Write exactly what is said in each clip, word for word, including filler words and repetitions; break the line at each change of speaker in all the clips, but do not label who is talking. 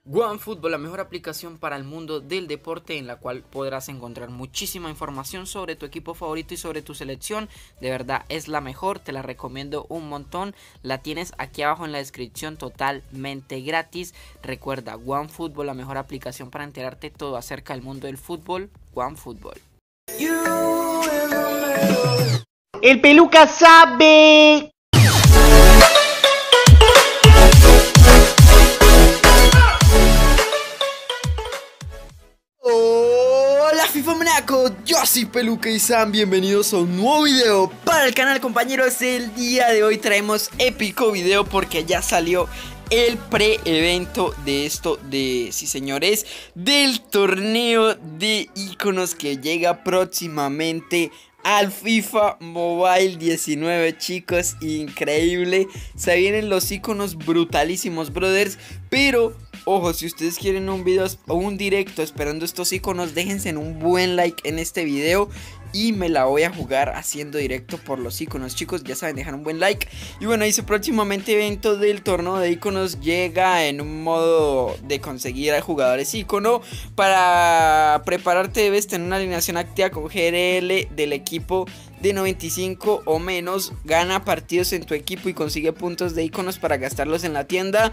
OneFootball, la mejor aplicación para el mundo del deporte, en la cual podrás encontrar muchísima información sobre tu equipo favorito y sobre tu selección. De verdad es la mejor, te la recomiendo un montón. La tienes aquí abajo en la descripción, totalmente gratis. Recuerda, OneFootball, la mejor aplicación para enterarte todo acerca del mundo del fútbol. OneFootball.
El peluca sabe.
Hola FIFA Maníaco, yo soy Peluca y sean bienvenidos a un nuevo video para el canal, compañeros. El día de hoy traemos épico video porque ya salió el pre-evento de esto, de, sí señores, del torneo de iconos que llega próximamente al FIFA Mobile diecinueve, chicos. Increíble, se vienen los iconos brutalísimos, brothers. Pero ojo, si ustedes quieren un video o un directo esperando estos iconos, déjense en un buen like en este video y me la voy a jugar haciendo directo por los iconos, chicos. Ya saben, dejar un buen like. Y bueno, dice próximamente evento del torneo de iconos. Llega en un modo de conseguir a jugadores icono. Para prepararte debes tener una alineación activa con G R L del equipo de noventa y cinco o menos. Gana partidos en tu equipo y consigue puntos de iconos para gastarlos en la tienda.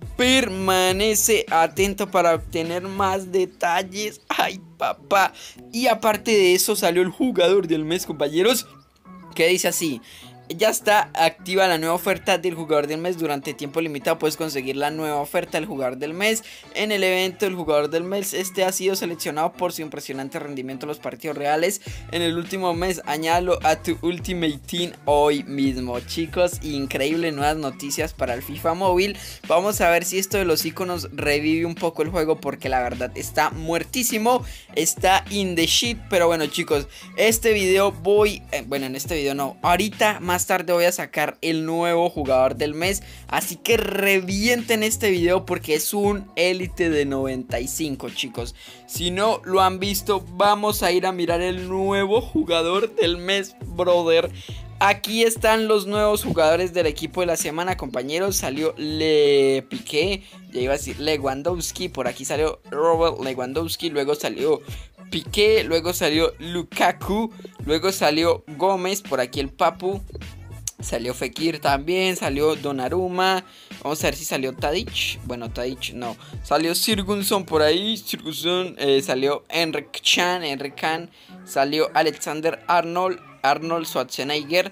Permanece atento para obtener más detalles. Ay, papá. Y aparte de eso salió el jugador del mes, compañeros, que dice así: ya está activa la nueva oferta del jugador del mes. Durante tiempo limitado puedes conseguir la nueva oferta del jugador del mes. En el evento del jugador del mes, este ha sido seleccionado por su impresionante rendimiento en los partidos reales en el último mes. Añádalo a tu Ultimate Team hoy mismo, chicos. Increíble, nuevas noticias para el FIFA móvil. Vamos a ver si esto de los iconos revive un poco el juego, porque la verdad está muertísimo, está in the shit. Pero bueno, chicos, este video voy, eh, bueno, en este video no, ahorita más Más tarde voy a sacar el nuevo jugador del mes, así que revienten este video porque es un élite de noventa y cinco, chicos. Si no lo han visto, vamos a ir a mirar el nuevo jugador del mes, brother. Aquí están los nuevos jugadores del equipo de la semana, compañeros. Salió Le Piqué, ya iba a decir Lewandowski, por aquí salió Robert Lewandowski, luego salió Piqué, luego salió Lukaku, luego salió Gómez, por aquí el Papu, salió Fekir también, salió Donnarumma, vamos a ver si salió Tadic, bueno Tadic no, salió Sigurdsson por ahí, Sigurdsson, eh, salió Henrik Can, Henrik Can, salió Alexander Arnold, Arnold Schwarzenegger,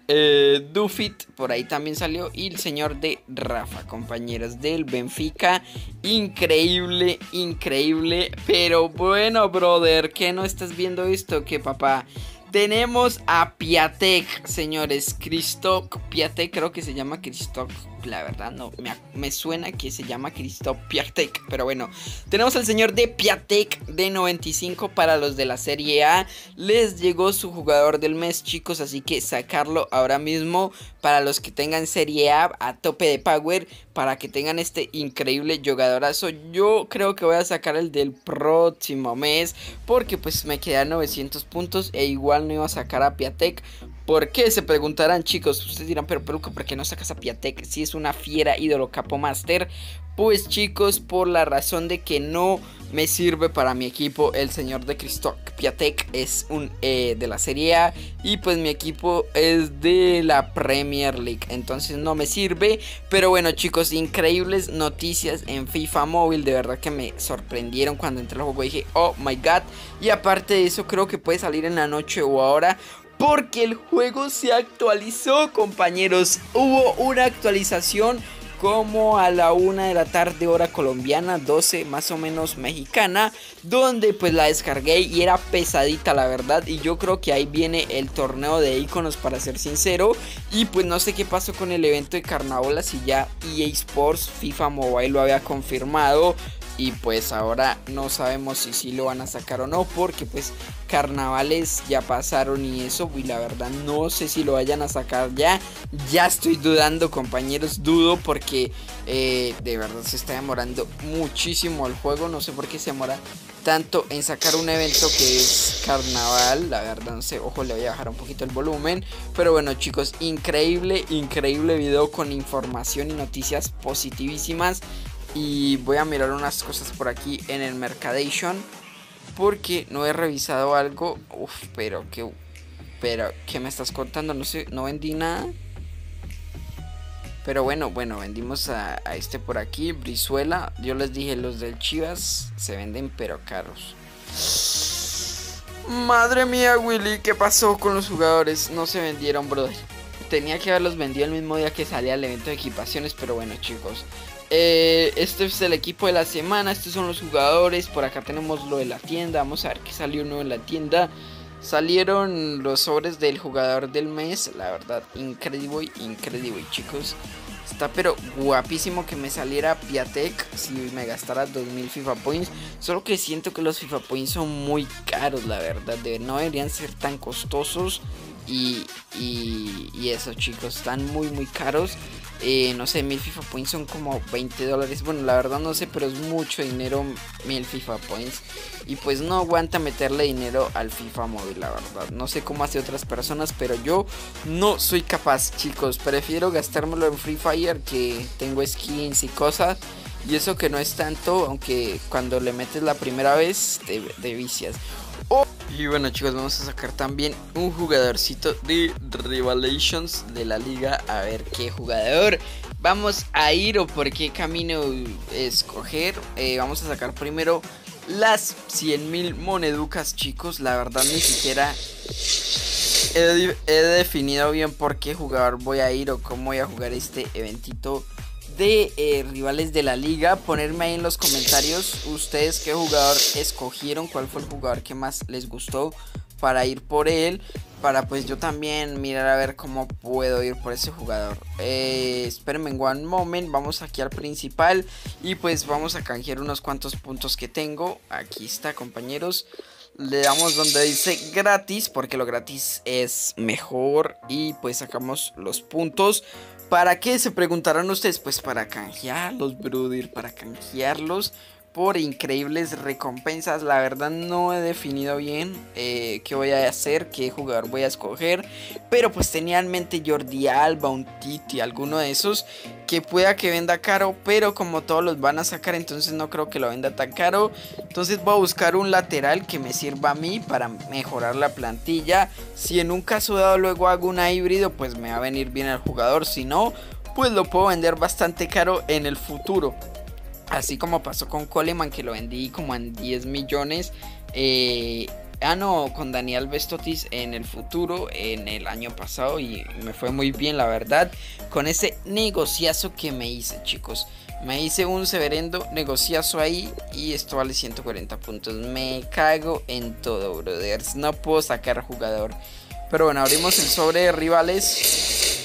Eh, Dufit por ahí también salió, y el señor de Rafa, compañeros, del Benfica. Increíble, increíble. Pero bueno, brother, ¿qué no estás viendo esto? ¿Qué, papá? Tenemos a Piatek, señores. Christoph Piatek, creo que se llama Christoph. La verdad no, me, me suena que se llama Christoph Piatek. Pero bueno, tenemos al señor de Piatek de noventa y cinco para los de la Serie A. Les llegó su jugador del mes, chicos, así que sacarlo ahora mismo para los que tengan Serie A a tope de power, para que tengan este increíble jugadorazo. Yo creo que voy a sacar el del próximo mes, porque pues me quedan novecientos puntos e igual no iba a sacar a Piatek. ¿Por qué? Se preguntarán, chicos. Ustedes dirán, pero Peluca, ¿por qué no sacas a Piatek si es una fiera ídolo capo master? Pues, chicos, por la razón de que no me sirve para mi equipo. El señor de Christoph Piatek es un eh, de la Serie A y pues mi equipo es de la Premier League, entonces no me sirve. Pero bueno, chicos, increíbles noticias en FIFA móvil. De verdad que me sorprendieron cuando entré al juego y dije, oh my god. Y aparte de eso, creo que puede salir en la noche o ahora, porque el juego se actualizó, compañeros. Hubo una actualización como a la una de la tarde hora colombiana, doce más o menos mexicana, donde pues la descargué y era pesadita, la verdad. Y yo creo que ahí viene el torneo de iconos, para ser sincero. Y pues no sé qué pasó con el evento de Carnaval, si ya E A Sports FIFA Mobile lo había confirmado. Y pues ahora no sabemos si sí lo van a sacar o no, porque pues carnavales ya pasaron y eso, y la verdad no sé si lo vayan a sacar ya. Ya estoy dudando, compañeros, dudo porque eh, de verdad se está demorando muchísimo el juego. No sé por qué se demora tanto en sacar un evento que es carnaval, la verdad no sé. Ojo, le voy a bajar un poquito el volumen. Pero bueno, chicos, increíble, increíble video con información y noticias positivísimas. Y voy a mirar unas cosas por aquí en el Mercadation, porque no he revisado algo. Uf, pero que... Pero, ¿qué me estás contando? No sé, no vendí nada. Pero bueno, bueno, vendimos a, a este por aquí, Brizuela. Yo les dije, los del Chivas se venden pero caros. Madre mía, Willy, ¿qué pasó con los jugadores? No se vendieron, brother. Tenía que haberlos vendido el mismo día que salía el evento de equipaciones, pero bueno, chicos. Eh, este es el equipo de la semana, estos son los jugadores. Por acá tenemos lo de la tienda, vamos a ver qué salió nuevo en la tienda. Salieron los sobres del jugador del mes, la verdad, increíble, increíble, chicos. Está pero guapísimo que me saliera Piatek si me gastara dos mil FIFA Points. Solo que siento que los FIFA Points son muy caros, la verdad, de, no deberían ser tan costosos. Y, y, y eso, chicos, están muy muy caros. Eh, no sé, mil FIFA Points son como veinte dólares. Bueno, la verdad no sé, pero es mucho dinero mil FIFA Points. Y pues no aguanta meterle dinero al FIFA móvil, la verdad. No sé cómo hace otras personas, pero yo no soy capaz, chicos. Prefiero gastármelo en Free Fire, que tengo skins y cosas. Y eso que no es tanto, aunque cuando le metes la primera vez te, te vicias. Oh. Y bueno, chicos, vamos a sacar también un jugadorcito de Revelations de la liga. A ver qué jugador vamos a ir o por qué camino escoger. eh, Vamos a sacar primero las cien mil moneducas, chicos. La verdad ni siquiera he, he definido bien por qué jugador voy a ir o cómo voy a jugar este eventito de eh, rivales de la liga. Ponerme ahí en los comentarios ustedes qué jugador escogieron, cuál fue el jugador que más les gustó para ir por él, para pues yo también mirar a ver cómo puedo ir por ese jugador. eh, Espérenme en one moment, vamos aquí al principal y pues vamos a canjear unos cuantos puntos que tengo. Aquí está, compañeros. Le damos donde dice gratis, porque lo gratis es mejor. Y pues sacamos los puntos. ¿Para qué? Se preguntarán ustedes. Pues para canjearlos, brother. Para canjearlos por increíbles recompensas. La verdad no he definido bien eh, qué voy a hacer, qué jugador voy a escoger. Pero pues tenía en mente Jordi Alba, un Titi, alguno de esos que pueda que venda caro. Pero como todos los van a sacar, entonces no creo que lo venda tan caro. Entonces voy a buscar un lateral que me sirva a mí para mejorar la plantilla. Si en un caso dado luego hago una híbrido, pues me va a venir bien el jugador. Si no, pues lo puedo vender bastante caro en el futuro. Así como pasó con Coleman, que lo vendí como en diez millones. Eh, ah, no, con Daniel Bestotis en el futuro, en el año pasado. Y me fue muy bien, la verdad, con ese negociazo que me hice, chicos. Me hice un severendo negociazo ahí. Y esto vale ciento cuarenta puntos. Me cago en todo, brothers. No puedo sacar jugador. Pero bueno, abrimos el sobre de rivales.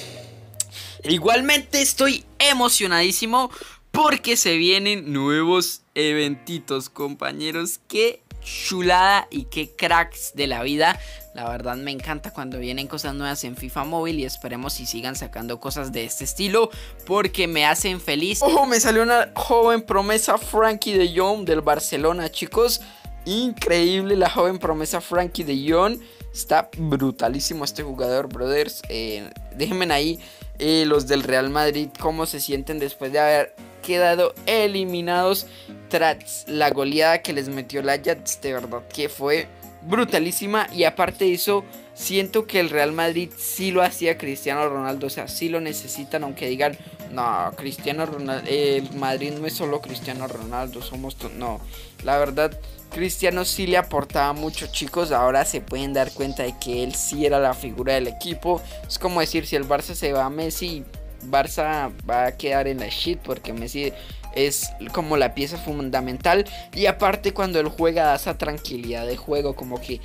Igualmente estoy emocionadísimo, porque se vienen nuevos eventitos, compañeros. Qué chulada y qué cracks de la vida. La verdad me encanta cuando vienen cosas nuevas en FIFA Móvil. Y esperemos si sigan sacando cosas de este estilo, porque me hacen feliz. ¡Ojo! Me salió una joven promesa, Frankie de Jong del Barcelona, chicos. Increíble la joven promesa Frankie de Jong. Está brutalísimo este jugador, brothers. eh, Déjenme ahí eh, los del Real Madrid cómo se sienten después de haber quedado eliminados tras la goleada que les metió el Ajax. De verdad que fue brutalísima. Y aparte de eso, siento que el Real Madrid sí lo hacía Cristiano Ronaldo. O sea, sí lo necesitan, aunque digan, no, Cristiano Ronaldo, el Madrid no es solo Cristiano Ronaldo, somos to-". No, la verdad, Cristiano sí le aportaba mucho, chicos. Ahora se pueden dar cuenta de que él sí era la figura del equipo. Es como decir, si el Barça se va a Messi, Barça va a quedar en la shit, porque Messi es como la pieza fundamental. Y aparte, cuando él juega, da esa tranquilidad de juego, como que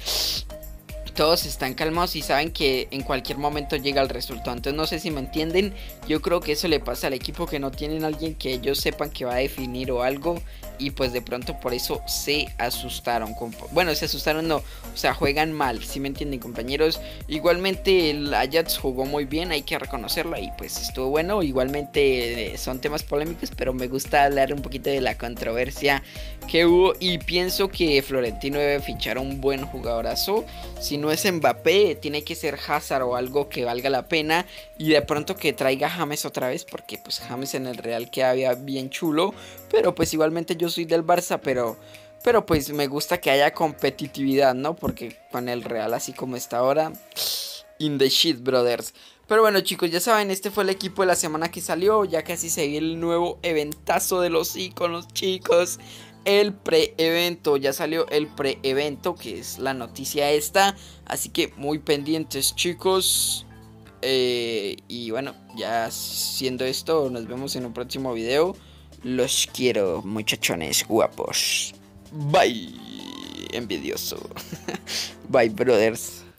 todos están calmados y saben que en cualquier momento llega el resultado. Entonces no sé si me entienden. Yo creo que eso le pasa al equipo, que no tienen a alguien que ellos sepan que va a definir o algo. y pues de pronto por eso se asustaron. Bueno, se asustaron no, o sea, juegan mal, ¿sí me entienden, compañeros? Igualmente el Ajax jugó muy bien, hay que reconocerlo, y pues estuvo bueno. Igualmente eh, son temas polémicos, pero me gusta hablar un poquito de la controversia que hubo, y pienso que Florentino debe fichar a un buen jugadorazo. Si no es Mbappé, tiene que ser Hazard o algo que valga la pena, y de pronto que traiga a James otra vez, porque pues James en el Real queda bien chulo. Pero pues igualmente yo soy del Barça, pero pero pues me gusta que haya competitividad, ¿no? Porque con el Real así como está ahora, in the shit, brothers. Pero bueno, chicos, ya saben, este fue el equipo de la semana que salió. Ya casi se viene el nuevo eventazo de los iconos, chicos. El pre-evento, ya salió el pre-evento, que es la noticia esta. Así que muy pendientes, chicos. Eh, y bueno, ya siendo esto, nos vemos en un próximo video. Los quiero, muchachones guapos. Bye, envidioso. Bye, brothers.